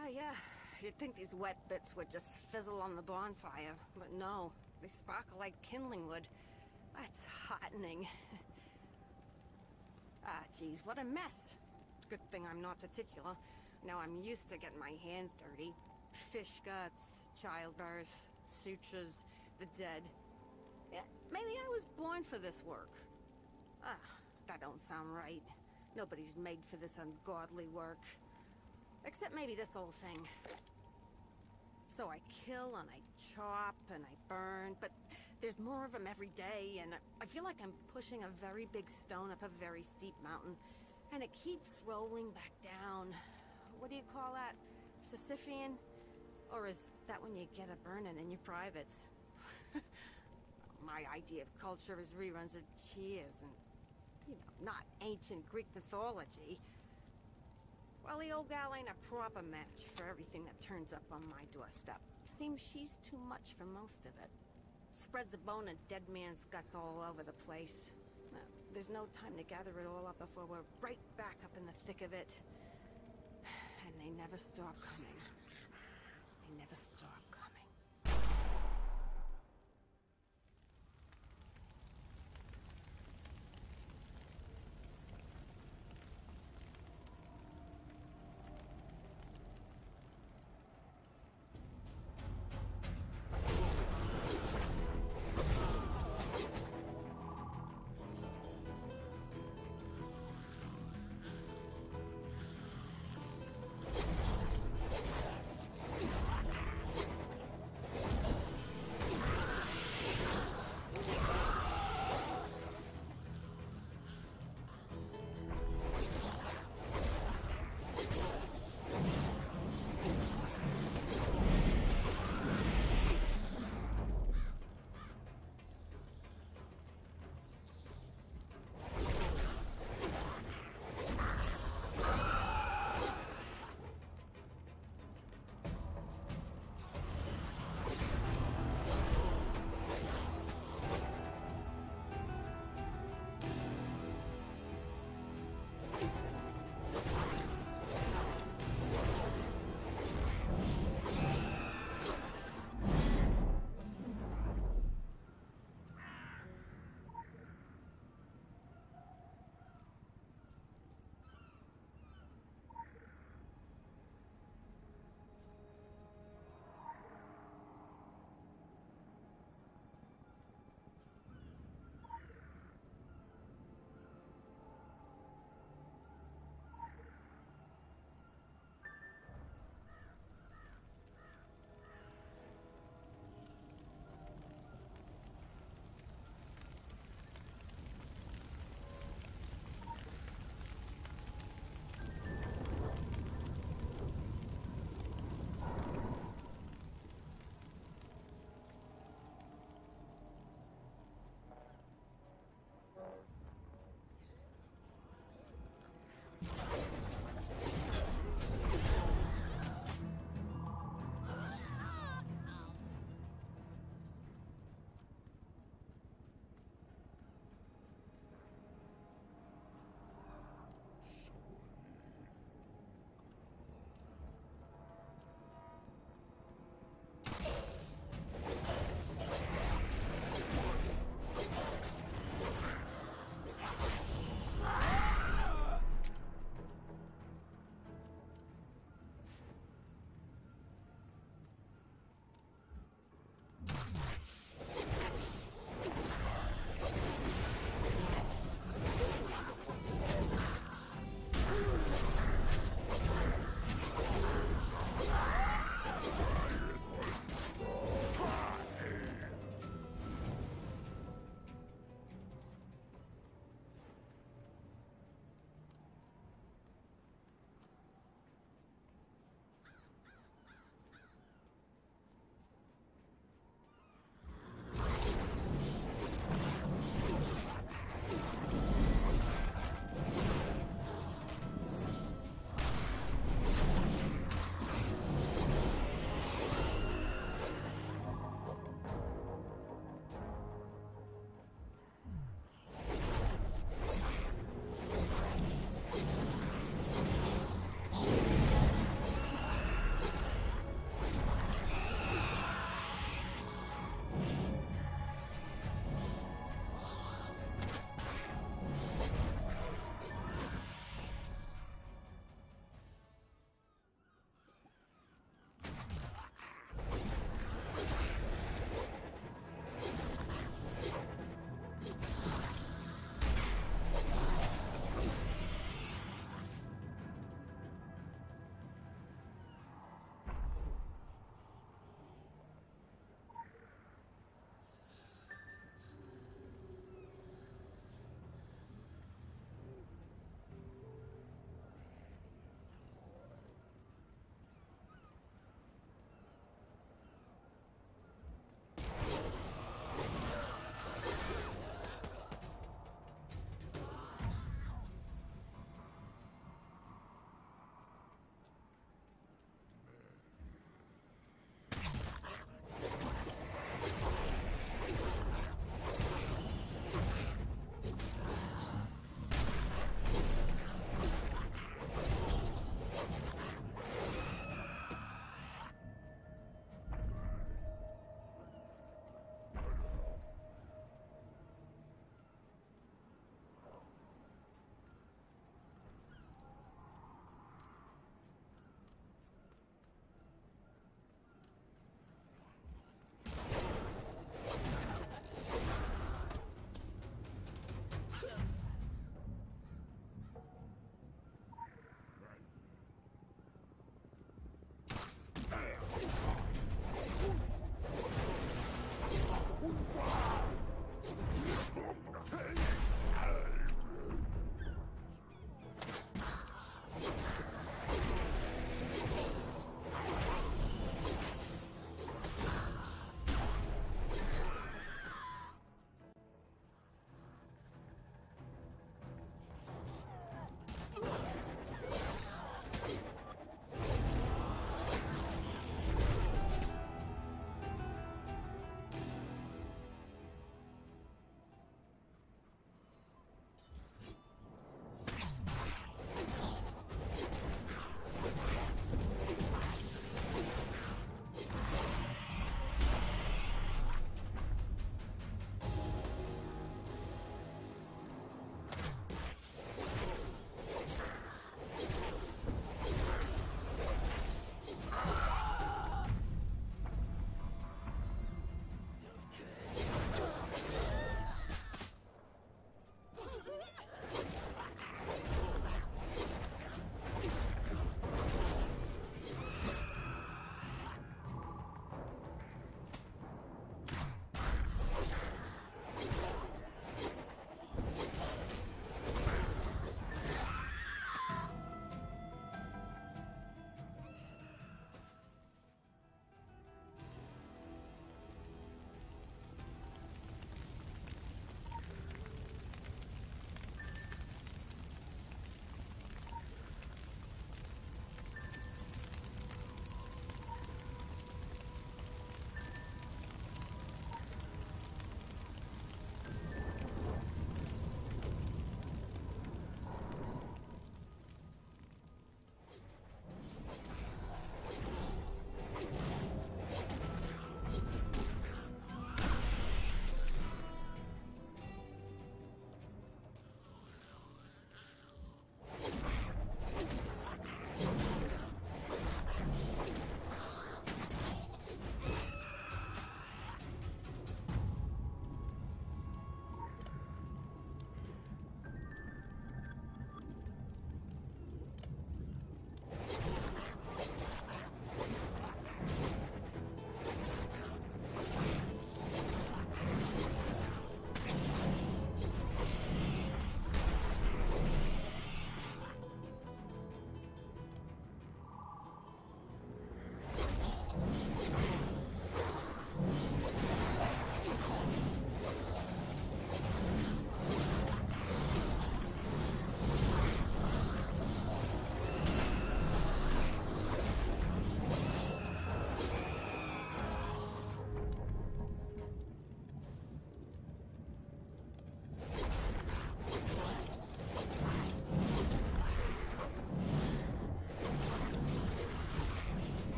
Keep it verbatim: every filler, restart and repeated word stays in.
Ah, yeah. You'd think these wet bits would just fizzle on the bonfire, but no. They sparkle like kindling wood. That's heartening. Ah, geez, what a mess. Good thing I'm not particular. Now I'm used to getting my hands dirty. Fish guts, childbirth, sutures, the dead. Yeah, maybe I was born for this work. Ah, that don't sound right. Nobody's made for this ungodly work. Except maybe this old thing. So I kill and I chop and I burn, but there's more of them every day, and I feel like I'm pushing a very big stone up a very steep mountain, and it keeps rolling back down. What do you call that? Sisyphean? Or is that when you get a burning in your privates? My idea of culture is reruns of Cheers and, you know, not ancient Greek mythology. Well, the old gal ain't a proper match for everything that turns up on my doorstep. Seems she's too much for most of it. Spreads a bone of dead man's guts all over the place. Well, there's no time to gather it all up before we're right back up in the thick of it. And they never stop coming. They never stop.